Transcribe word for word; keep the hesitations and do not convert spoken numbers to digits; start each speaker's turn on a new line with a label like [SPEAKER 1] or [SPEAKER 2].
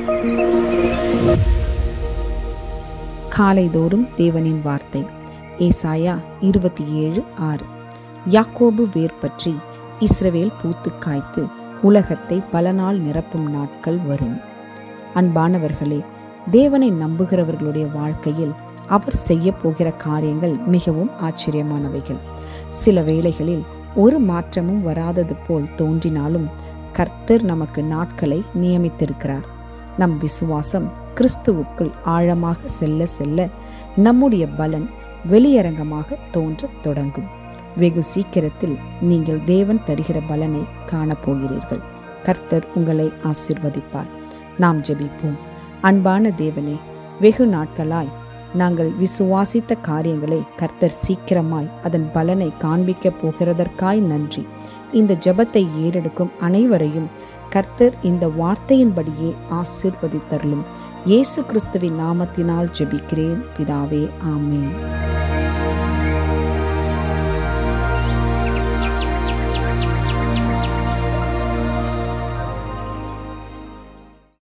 [SPEAKER 1] காலைதோறும் தேவனின் வார்த்தை. ஏசாயா இருபத்தி ஏழு ஆறு. யாக்கோபு வேர் பற்றி இஸ்ரவேல் பூத்து காய்த்து உலகத்தை பல நாள் நிரப்பும் நாட்கள் வரும். அன்பானவர்களே, தேவனை நம்புகிறவர்களுடைய வாழ்க்கையில் அவர் செய்ய போகிற காரியங்கள் மிகவும் ஆச்சரியமானவைகள். சில வேளைகளில் ஒரு மாற்றமும் வராதது போல் தோன்றினாலும் கர்த்தர் நமக்கு நாட்களை நியமித்திருக்கிறார். நம் விசுவாசம் கிறிஸ்துவுக்குள் ஆழமாக செல்ல செல்ல நம்முடைய பலன் வெளியரங்கமாக தோன்றத் தொடங்கும். வெகு சீக்கிரத்தில் நீங்கள் தேவன் தருகிற பலனை காணப்போகிறீர்கள். கர்த்தர் உங்களை ஆசீர்வதிப்பார். நாம் ஜெபிப்போம். அன்பான தேவனே, வெகு நாட்களாய் நாங்கள் விசுவாசித்த காரியங்களை கர்த்தர் சீக்கிரமாய் அதன் பலனை காண்பிக்க போகிறதற்காய் நன்றி. இந்த ஜெபத்தை ஏறெடுக்கும் அனைவரையும் கர்த்தர் இந்த வார்த்தையின்படியே ஆசீர்வதித்தருளும். இயேசு கிறிஸ்துவின் நாமத்தினால் ஜெபிக்கிறேன் பிதாவே, ஆமென்.